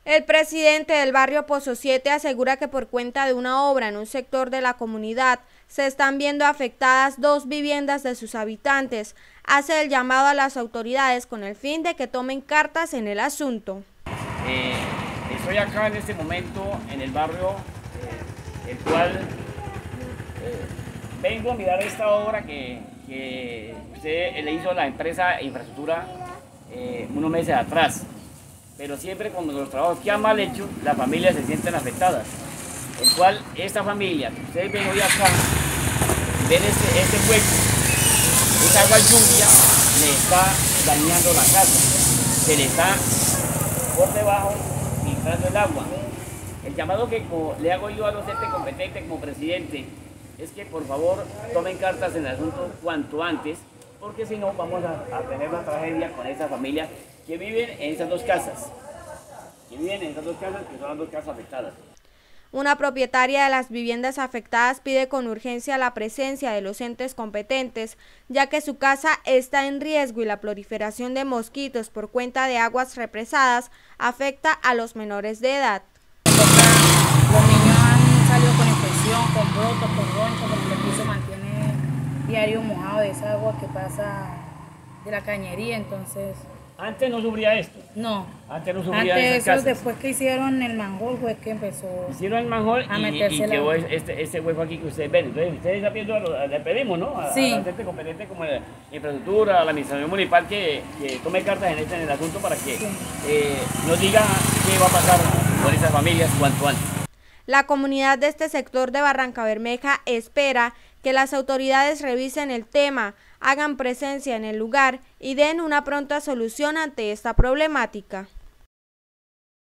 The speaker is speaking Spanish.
El presidente del barrio Pozo 7 asegura que por cuenta de una obra en un sector de la comunidad se están viendo afectadas 2 viviendas de sus habitantes. Hace el llamado a las autoridades con el fin de que tomen cartas en el asunto. Estoy acá en este momento en el barrio, el cual vengo a mirar esta obra que usted le hizo a la empresa Infraestructura unos meses atrás. Pero siempre con los trabajos que han mal hecho, las familias se sienten afectadas. El cual esta familia, que ustedes ven hoy acá, ven este hueco, esa agua lluvia le está dañando la casa, se le está por debajo filtrando el agua. El llamado que le hago yo a los entes competentes como presidente es que por favor tomen cartas en el asunto cuanto antes, porque si no vamos a tener una tragedia con esas familias que viven en esas dos casas, que son las dos casas afectadas. Una propietaria de las viviendas afectadas pide con urgencia la presencia de los entes competentes, ya que su casa está en riesgo y la proliferación de mosquitos por cuenta de aguas represadas afecta a los menores de edad. Los niños han salido con infección, con brotos, con ronchas, porque el piso mantiene diario mojado de esa agua que pasa de la cañería, entonces... ¿Antes no sufría esto? No. Antes no sufría esas casas. Después que hicieron el manhol fue que empezó hicieron el manhol y quedó agua. este hueco aquí que ustedes ven. Entonces ustedes están viendo, le pedimos, ¿no? A la gente competente como la infraestructura, a la administración municipal que tome cartas en el asunto para que nos diga qué va a pasar con esas familias cuanto antes. La comunidad de este sector de Barrancabermeja espera que las autoridades revisen el tema, hagan presencia en el lugar y den una pronta solución ante esta problemática.